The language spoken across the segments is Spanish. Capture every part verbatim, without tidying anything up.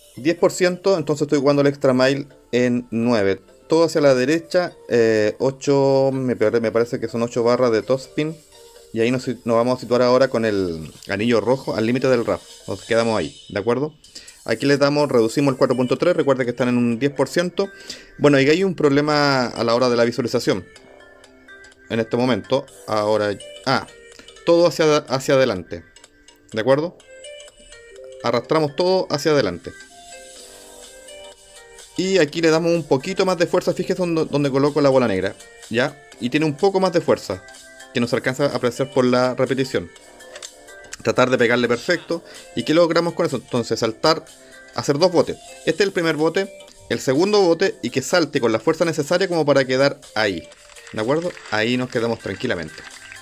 diez por ciento, entonces estoy jugando el extra mile en nueve. Todo hacia la derecha, eh, ocho, me, pare- me parece que son ocho barras de topspin. Y ahí nos, si- nos vamos a situar ahora con el anillo rojo al límite del R A F. Nos quedamos ahí, ¿de acuerdo? Aquí le damos, reducimos el cuatro punto tres, recuerda que están en un diez por ciento. Bueno, y hay un problema a la hora de la visualización. En este momento, ahora... Ah, todo hacia, hacia adelante, ¿de acuerdo? Arrastramos todo hacia adelante. Y aquí le damos un poquito más de fuerza, fíjese donde, donde coloco la bola negra, ¿ya? Y tiene un poco más de fuerza, que nos alcanza a apreciar por la repetición. Tratar de pegarle perfecto. ¿Y qué logramos con eso? Entonces saltar, hacer dos botes. Este es el primer bote, el segundo bote, y que salte con la fuerza necesaria como para quedar ahí, ¿de acuerdo? Ahí nos quedamos tranquilamente.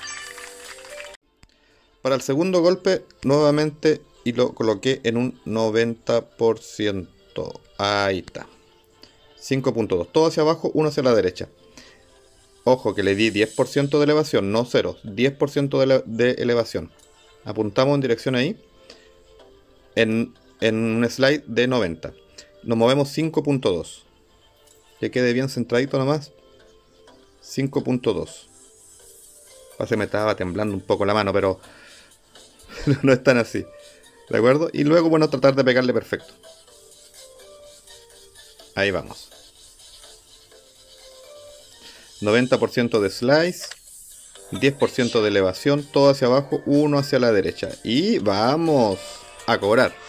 Para el segundo golpe, nuevamente, y lo coloqué en un noventa por ciento. Ahí está. cinco punto dos. Todo hacia abajo, uno hacia la derecha. Ojo que le di diez por ciento de elevación, no cero. diez por ciento de, ele de elevación. Apuntamos en dirección ahí. En, en un slide de noventa. Nos movemos cinco punto dos. Que quede bien centradito nomás. cinco punto dos. Se me estaba temblando un poco la mano, pero no es tan así. ¿De acuerdo? Y luego, bueno, tratar de pegarle perfecto. Ahí vamos. noventa por ciento de slice. diez por ciento de elevación. Todo hacia abajo, uno hacia la derecha. Y vamos a cobrar.